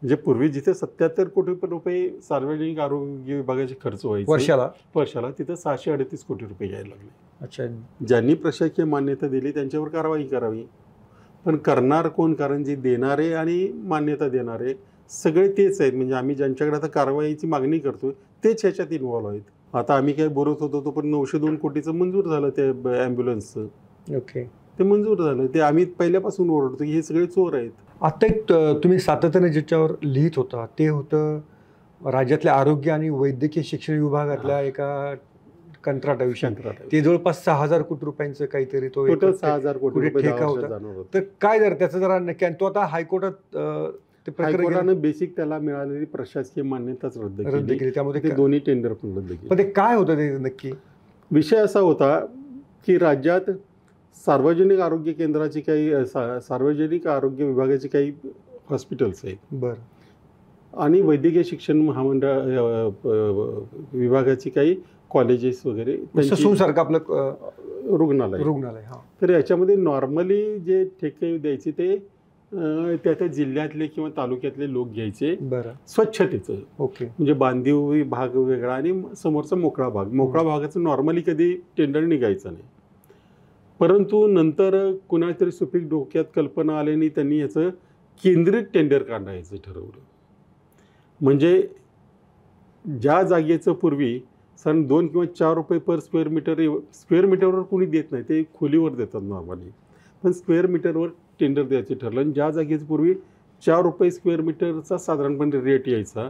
म्हणजे पूर्वी जिथे 77 कोटी रुपये सार्वजनिक आरोग्य विभागाचे खर्च व्हायचे वर्षाला तिथं 638 कोटी रुपये यायला लागले. अच्छा. ज्यांनी प्रशासकीय मान्यता दिली त्यांच्यावर कारवाई करावी. पण करणार कोण? कारण जे देणारे आणि मान्यता देणारे सगळे तेच आहेत. म्हणजे आम्ही ज्यांच्याकडे आता कारवाईची मागणी करतोय तेच ह्याच्यात इन्व्हॉल्व आहेत. आता आम्ही काय बोलत होतो पण 902 कोटीचं मंजूर झालं ते ॲम्ब्युलन्सचं. ओके. ते मंजूर झालं. ते आम्ही पहिल्यापासून ओरडतो की हे सगळे चोर आहेत. आता एक तुम्ही सातत्याने ज्याच्यावर लिहित होता ते होतं राज्यातल्या आरोग्य आणि वैद्यकीय शिक्षण विभागातल्या एका कंत्राटाविषयी. ते जवळपास 6,000 कोटी रुपयांचं काहीतरी तो 6,000 कोटी ठेका होता. तर काय जर त्याचं जरा नक्की, तो आता हायकोर्टात हायकोर्टानं बेसिक त्याला मिळालेली प्रशासकीय मान्यताच रद्द केली. त्यामध्ये ते दोन्ही टेंडर पण रद्द केले. पण ते काय होतं ते नक्की? विषय असा होता की राज्यात सार्वजनिक आरोग्य केंद्राची काही सार्वजनिक आरोग्य विभागाची काही हॉस्पिटल्स आहेत. बरं. आणि वैद्यकीय शिक्षण महामंडळ विभागाची काही कॉलेजेस वगैरे सारखं आपलं रुग्णालय. हां. तर याच्यामध्ये नॉर्मली जे ठेके द्यायचे ते त्या जिल्ह्यातले किंवा तालुक्यातले लोक घ्यायचे. बरं. स्वच्छतेचं. ओके. म्हणजे बांधीव भाग वेगळा आणि समोरचा मोकळा भाग. मोकळा भागाचं नॉर्मली कधी टेंडर निघायचं नाही. परंतु नंतर कुणातरी सुपीक डोक्यात कल्पना आल्याने त्यांनी याचं केंद्रित टेंडर काढायचं ठरवलं. म्हणजे ज्या जागेचं पूर्वी 2 किंवा 4 रुपये पर स्क्वेअर मीटरवर कोणी देत नाही, ते खोलीवर देतात नॉर्मली. पण स्क्वेअर मीटरवर टेंडर द्यायचं ठरलं. आणि ज्या जागेचं पूर्वी 4 रुपये स्क्वेअर मीटरचा साधारणपणे रेट यायचा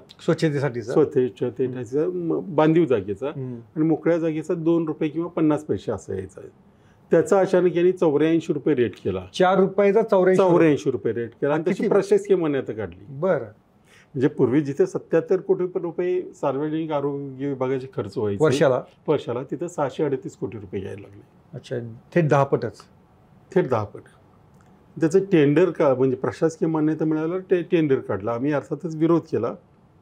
स्वच्छतेचा बांधीव जागेचा, आणि मोकळ्या जागेचा 2 रुपये किंवा 50 पैसे असा यायचा. त्याचा अचानक यांनी 84 रुपये रेट केला. 4 रुपयाचा 84 रुपये रेट केला आणि त्याची प्रशासकीय मान्यता काढली. बरं. म्हणजे पूर्वी जिथे 77 कोटी रुपये सार्वजनिक आरोग्य विभागाचे खर्च व्हायचे वर्षाला तिथं 638 कोटी रुपये यायला लागले. अच्छा. थेट 10 पटच. थेट 10 पट. त्याचं टेंडर म्हणजे प्रशासकीय मान्यता मिळाल्यावर टेंडर काढलं. आम्ही अर्थातच विरोध केला.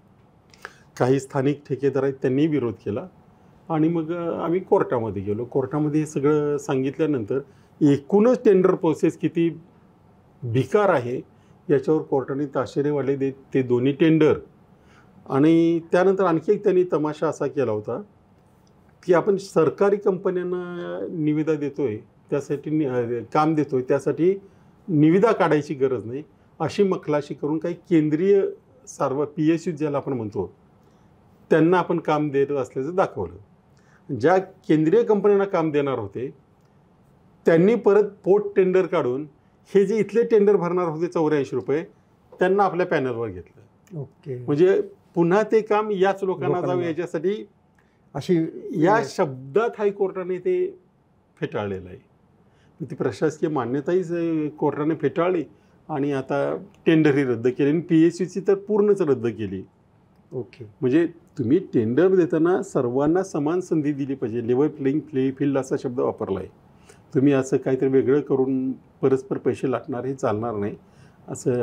काही स्थानिक ठेकेदार आहेत त्यांनी विरोध केला. आणि मग आम्ही कोर्टामध्ये गेलो. कोर्टामध्ये हे सगळं सांगितल्यानंतर एकूणच टेंडर प्रोसेस किती भिकार आहे याच्यावर कोर्टाने ताशेरे वाढले ते दोन्ही टेंडर. आणि त्यानंतर आणखी एक त्यांनी तमाशा असा केला होता की आपण सरकारी कंपन्यांना निविदा देतोय त्यासाठी काम देतोय त्यासाठी निविदा काढायची गरज नाही अशी मखलाशी करून काही केंद्रीय PSU ज्याला आपण म्हणतो त्यांना आपण काम देत असल्याचं दाखवलं. ज्या केंद्रीय कंपन्यांना काम देणार होते त्यांनी परत पोट टेंडर काढून हे जे इथले टेंडर भरणार होते 84 रुपये त्यांना आपल्या पॅनलवर घेतलं. ओके. म्हणजे पुन्हा ते काम याच लोकांना जावं याच्यासाठी अशी या शब्दात हायकोर्टाने ते फेटाळलेलं आहे. ती प्रशासकीय मान्यताही कोर्टाने फेटाळली आणि आता टेंडरही रद्द केली आणि PSUची तर पूर्णच रद्द केली. ओके. म्हणजे तुम्ही टेंडर देताना सर्वांना समान संधी दिली पाहिजे. लेवल प्लेइंग फील्ड असा शब्द वापरला आहे. तुम्ही असं काहीतरी वेगळं करून परस्पर पैसे लाटणार हे चालणार नाही असं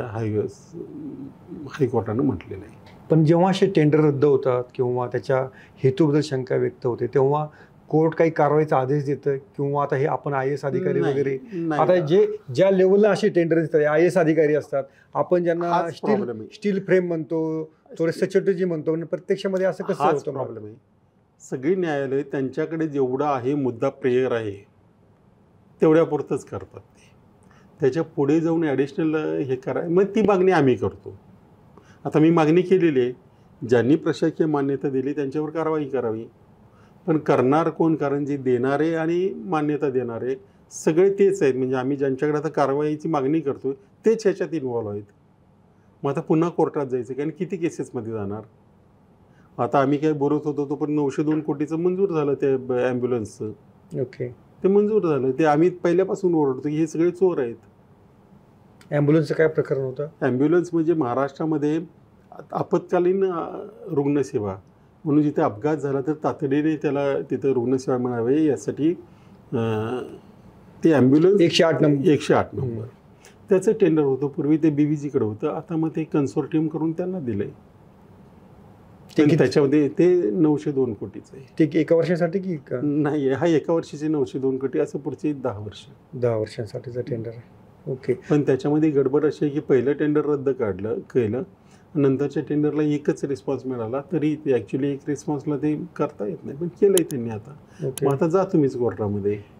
हायकोर्टानं म्हटलेलं आहे. पण जेव्हा असे टेंडर रद्द होतात किंवा त्याच्या हेतूबद्दल शंका व्यक्त होते तेव्हा कोर्ट काही कारवाईचा आदेश देतं किंवा आता हे आपण IAS अधिकारी वगैरे आता ज्या लेवलला असे टेंडर दिसतात IAS अधिकारी असतात आपण ज्यांना स्टील फ्रेम म्हणतो थोडे सचोटी म्हणतो प्रत्यक्षामध्ये असं कसं होतं? प्रॉब्लेम आहे. सगळी न्यायालय त्यांच्याकडे जेवढा आहे मुद्दा प्रेयर आहे तेवढ्यापुरतंच करतात. त्याच्या पुढे जाऊन ॲडिशनल हे कराय मग ती मागणी आम्ही करतो. आता मी मागणी केलेली आहे. ज्यांनी प्रशासकीय मान्यता दिली त्यांच्यावर कारवाई करावी. पण करणार कोण? कारण जे देणारे आणि मान्यता देणारे सगळे तेच आहेत. म्हणजे आम्ही ज्यांच्याकडे आता कारवाईची मागणी करतोय तेच ह्याच्यात इन्व्हॉल्व आहेत. मग आता पुन्हा कोर्टात जायचं कारण किती केसेसमध्ये जाणार? आता आम्ही काय बोलत होतो पण 902 कोटीचं मंजूर झालं ते ॲम्ब्युलन्सचं. ओके. ते मंजूर झालं. ते आम्ही पहिल्यापासून ओरडतो की हे सगळे चोर आहेत. ॲम्ब्युलन्सचं काय प्रकरण होतं? ॲम्ब्युलन्स म्हणजे महाराष्ट्रामध्ये आपत्कालीन रुग्णसेवा म्हणून जिथे अपघात झाला तर तातडीने त्याला तिथं रुग्णसेवा मिळावी यासाठी ते ॲम्ब्युलन्स 108 नंबर त्याचं टेंडर होतं. पूर्वी ते BVGकडे होतं. आता मग ते कन्सोर्टियम करून त्यांना दिलं आहे. त्याच्यामध्ये ते 902 कोटीचं आहे. ते एका वर्षासाठी की नाही? हा एका वर्षाचे 902 कोटी असं पुढचे 10 वर्षासाठीचं टेंडर आहे. ओके. पण त्याच्यामध्ये गडबड अशी आहे की पहिलं टेंडर रद्द केलं नंतरच्या टेंडरला एकच रिस्पॉन्स मिळाला, तरी ते ॲक्च्युली एक रिस्पॉन्सला ते करता येत नाही, पण केलंय त्यांनी आता. ओके. मग आता जा तुम्हीच कोर्टामध्ये.